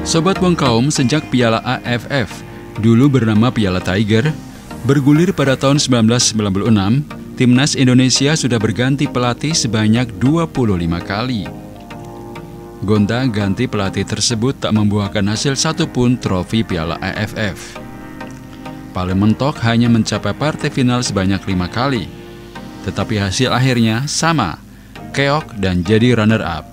Sobat Wongkaum, sejak Piala AFF, dulu bernama Piala Tiger, bergulir pada tahun 1996, Timnas Indonesia sudah berganti pelatih sebanyak 25 kali. Gonta-ganti pelatih tersebut tak membuahkan hasil satupun trofi Piala AFF. Paling mentok hanya mencapai partai final sebanyak 5 kali. Tetapi hasil akhirnya sama, keok dan jadi runner-up.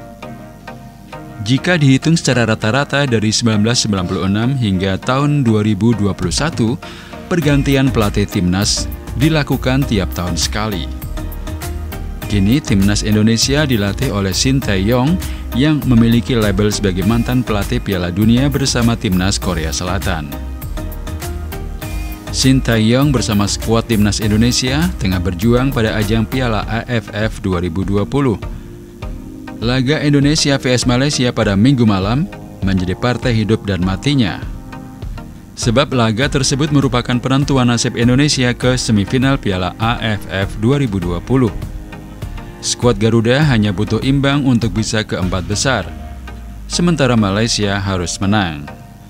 Jika dihitung secara rata-rata dari 1996 hingga tahun 2021, pergantian pelatih timnas dilakukan tiap tahun sekali. Kini timnas Indonesia dilatih oleh Shin Tae-yong yang memiliki label sebagai mantan pelatih Piala Dunia bersama timnas Korea Selatan. Shin Tae-yong bersama skuad timnas Indonesia tengah berjuang pada ajang Piala AFF 2020. Laga Indonesia vs Malaysia pada Minggu malam menjadi partai hidup dan matinya. Sebab laga tersebut merupakan penentuan nasib Indonesia ke semifinal Piala AFF 2020. Skuad Garuda hanya butuh imbang untuk bisa ke 4 besar, sementara Malaysia harus menang.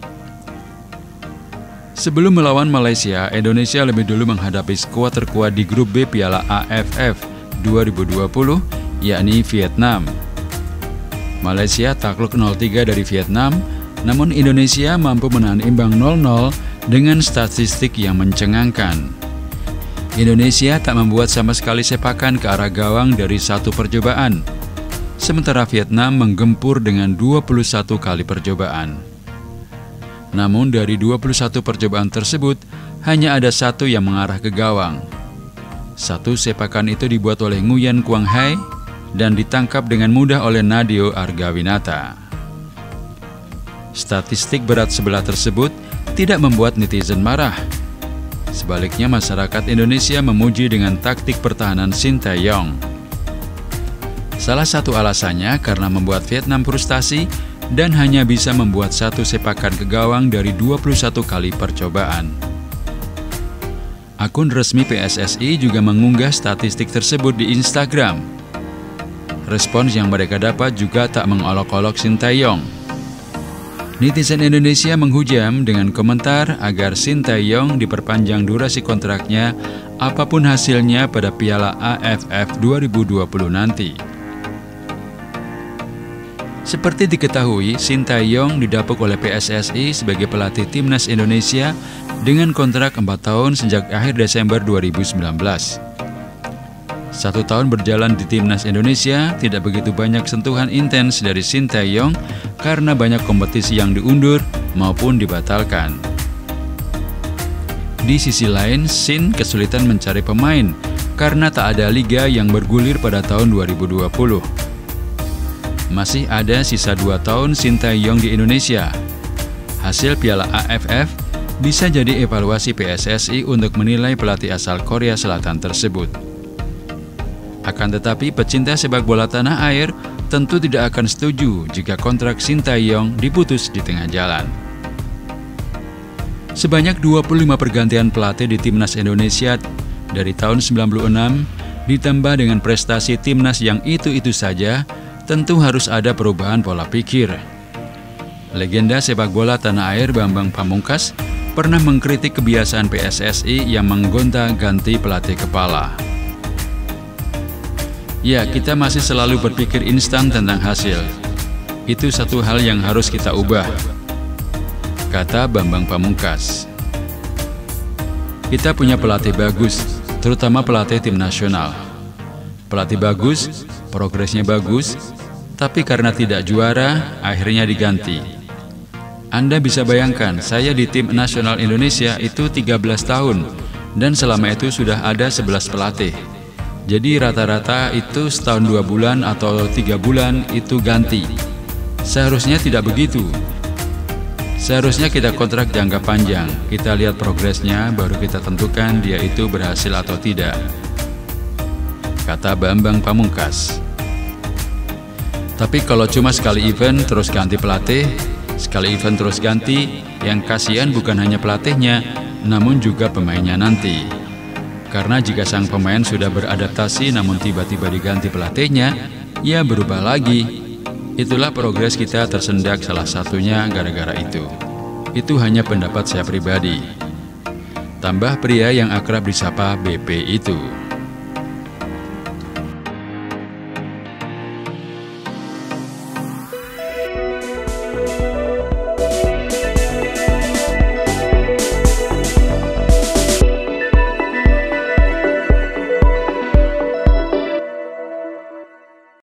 Sebelum melawan Malaysia, Indonesia lebih dulu menghadapi skuad terkuat di grup B Piala AFF 2020, yakni Vietnam. Malaysia takluk 0-3 dari Vietnam, namun Indonesia mampu menahan imbang 0-0 dengan statistik yang mencengangkan. Indonesia tak membuat sama sekali sepakan ke arah gawang dari satu percobaan, sementara Vietnam menggempur dengan 21 kali percobaan. Namun dari 21 percobaan tersebut, hanya ada satu yang mengarah ke gawang. Satu sepakan itu dibuat oleh Nguyen Quang Hai dan ditangkap dengan mudah oleh Nadeo Argawinata. Statistik berat sebelah tersebut tidak membuat netizen marah. Sebaliknya, masyarakat Indonesia memuji dengan taktik pertahanan Shin Tae-yong. Salah satu alasannya karena membuat Vietnam frustasi dan hanya bisa membuat satu sepakan ke gawang dari 21 kali percobaan. Akun resmi PSSI juga mengunggah statistik tersebut di Instagram. Respons yang mereka dapat juga tak mengolok-olok Shin Tae-yong. Netizen Indonesia menghujam dengan komentar agar Shin Tae-yong diperpanjang durasi kontraknya apapun hasilnya pada Piala AFF 2020 nanti. Seperti diketahui, Shin Tae-yong didapuk oleh PSSI sebagai pelatih timnas Indonesia dengan kontrak 4 tahun sejak akhir Desember 2019. 1 tahun berjalan di timnas Indonesia, tidak begitu banyak sentuhan intens dari Shin Tae-yong karena banyak kompetisi yang diundur maupun dibatalkan. Di sisi lain, Shin kesulitan mencari pemain karena tak ada liga yang bergulir pada tahun 2020. Masih ada sisa 2 tahun Shin Tae-yong di Indonesia. Hasil Piala AFF bisa jadi evaluasi PSSI untuk menilai pelatih asal Korea Selatan tersebut. Akan tetapi, pecinta sepak bola tanah air tentu tidak akan setuju jika kontrak Shin Tae-yong diputus di tengah jalan. Sebanyak 25 pergantian pelatih di timnas Indonesia dari tahun 96 ditambah dengan prestasi timnas yang itu-itu saja, tentu harus ada perubahan pola pikir. Legenda sepak bola tanah air Bambang Pamungkas pernah mengkritik kebiasaan PSSI yang menggonta-ganti pelatih kepala. Ya, kita masih selalu berpikir instan tentang hasil. Itu satu hal yang harus kita ubah, kata Bambang Pamungkas. Kita punya pelatih bagus, terutama pelatih tim nasional. Pelatih bagus, progresnya bagus, tapi karena tidak juara, akhirnya diganti. Anda bisa bayangkan, saya di tim nasional Indonesia itu 13 tahun, dan selama itu sudah ada 11 pelatih. Jadi rata-rata itu setahun 2 bulan atau 3 bulan itu ganti. Seharusnya tidak begitu. Seharusnya kita kontrak jangka panjang. Kita lihat progresnya, baru kita tentukan dia itu berhasil atau tidak, kata Bambang Pamungkas. Tapi kalau cuma sekali event terus ganti pelatih, sekali event terus ganti, yang kasihan bukan hanya pelatihnya, namun juga pemainnya nanti. Karena jika sang pemain sudah beradaptasi namun tiba-tiba diganti pelatihnya, ia berubah lagi. Itulah progres kita tersendak, salah satunya gara-gara itu. Itu hanya pendapat saya pribadi. Tambah pria yang akrab disapa BP itu.